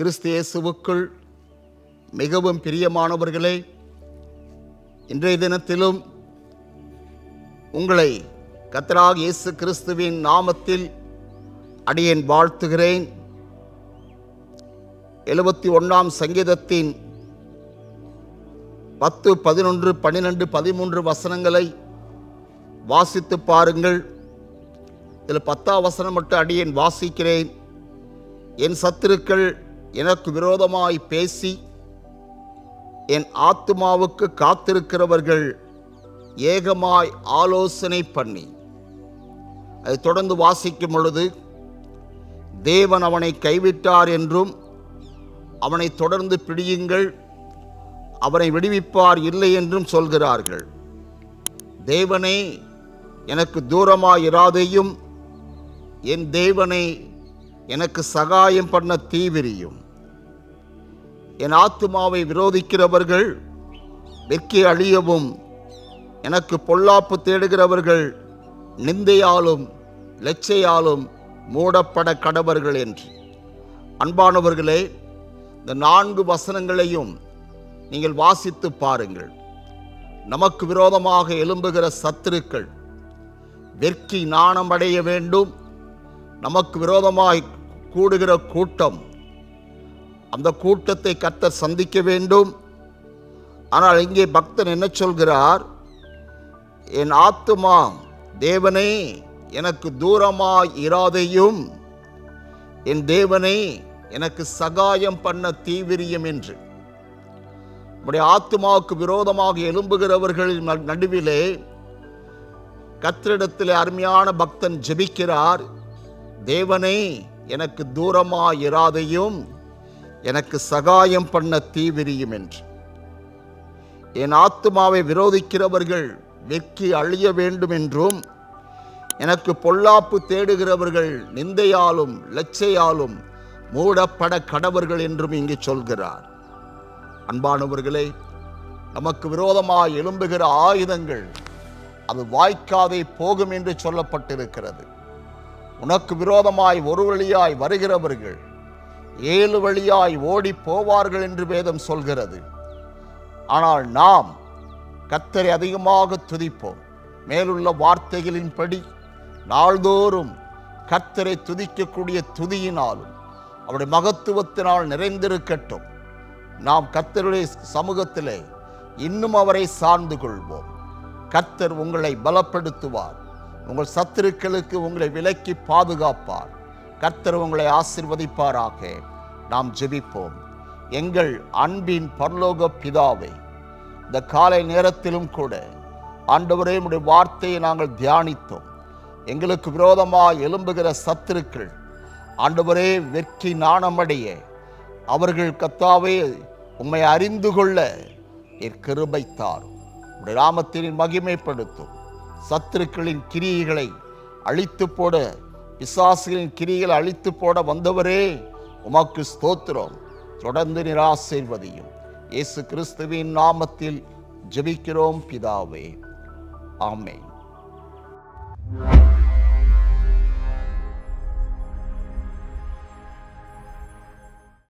கிறிஸ்து இயேசுவுக்குள் மிகவும் பிரியமானவர்களே, இன்றைய தினத்திலும் உங்களை கர்த்தராகிய இயேசு கிறிஸ்துவின் நாமத்தில் அடியேன் வாழ்த்துகிறேன். 71ஆம் சங்கீதத்தின் 10, 11, 12, 13 வசனங்களை வாசித்து பாருங்கள். இதில் 10ஆம் வசனம் மட்டும் அடியேன் வாசிக்கிறேன். என் சத்துருக்கள் எனக்கு விரோதமாய் பேசி என் ஆத்துமாவுக்கு காத்திருக்கிறவர்கள் ஏகமாய் ஆலோசனை பண்ணி. அதை தொடர்ந்து வாசிக்கும் பொழுது, தேவன் அவனை கைவிட்டார் என்றும் அவனை தொடர்ந்து பிடியுங்கள், அவனை விடுவிப்பார் இல்லை என்றும் சொல்கிறார்கள். தேவனே எனக்கு தூரமாயிராதேயும், என் தேவனை எனக்கு சகாயம் பண்ண தீவிரியும். என் ஆத்துமாவை விரோதிக்கிறவர்கள் வெட்கி அழியவும், எனக்கு பொல்லாப்பு தேடுகிறவர்கள் நிந்தையாலும் லெச்சையாலும் மூடப்பட கடவர்கள் என்று. அன்பானவர்களே, இந்த 4 வசனங்களையும் நீங்கள் வாசித்து பாருங்கள். நமக்கு விரோதமாக எழும்புகிற சத்துருக்கள் வெட்கி நாணமடைய வேண்டும். நமக்கு விரோதமாய் கூடுகிற கூட்டம், அந்த கூட்டத்தை கர்த்தர் சந்திக்க வேண்டும். ஆனால் இங்கே பக்தன் என்ன சொல்கிறார்? என் ஆத்துமா தேவனே எனக்கு தூரமாய் இராதேயும், என் தேவனே எனக்கு சகாயம் பண்ண தீவிரியம் என்று. நம்முடைய ஆத்துமாவுக்கு விரோதமாக எழும்புகிறவர்களின் நடுவிலே கர்த்தரிடத்திலே அருமையான பக்தன் ஜெபிக்கிறார். தேவனே எனக்கு தூரமாய் இராதேயும், எனக்கு சகாயம் பண்ண தீவிரியும் என்று. என் ஆத்துமாவை விரோதிக்கிறவர்கள் வெட்கி அழிய வேண்டும் என்றும், எனக்கு பொல்லாப்பு தேடுகிறவர்கள் நிந்தையாலும் லெச்சையாலும் மூடப்பட கடவர்கள் என்றும் இங்கு சொல்கிறார். அன்பானவர்களே, நமக்கு விரோதமாய் எழும்புகிற ஆயுதங்கள் அது வாய்க்காதே போகும் என்று சொல்லப்பட்டிருக்கிறது. உனக்கு விரோதமாய் ஒரு வழியாய் வருகிறவர்கள் 7 வழியாய் ஓடி போவார்கள் என்று வேதம் சொல்கிறது. ஆனால் நாம் கர்த்தரை அதிகமாக துதிப்போம். மேலுள்ள வார்த்தைகளின்படி நாள்தோறும் கர்த்தரை துதிக்கக்கூடிய துதியினாலும் அவருடைய மகத்துவத்தினால் நிறைந்திருக்கட்டும். நாம் கர்த்தருடைய சமூகத்திலே இன்னும் அவரை சார்ந்து கொள்வோம். கர்த்தர் உங்களை பலப்படுத்துவார். உங்கள் சத்துருக்களுக்கு உங்களை விலக்கி பாதுகாப்பார். கர்த்தர் உங்களை ஆசீர்வதிப்பாராக. நாம் ஜெபிப்போம். எங்கள் அன்பின் பரலோக பிதாவே, இந்த காலை நேரத்திலும் கூட ஆண்டவரே, உம்முடைய வார்த்தையை நாங்கள் தியானித்தோம். எங்களுக்கு விரோதமாக எழும்புகிற சத்துருக்கள் ஆண்டவரே வெட்கி நாணமடைய, அவர்கள் கர்த்தாவே உம்மை அறிந்து கொள்ள நீர் கிருபை தாரும். உம்முடைய நாமத்தின் மகிமைப்படுத்தும். சத்துருக்களின் கிரியைகளை அழித்து போட, பிசாசுகளின் கிரியைகளை அழித்து போட வந்தவரே, உமக்கு ஸ்தோத்திரம். தொடர்ந்து நிராசீர்வதியும். இயேசு கிறிஸ்துவின் நாமத்தில் ஜெபிக்கிறோம் பிதாவே. ஆமென்.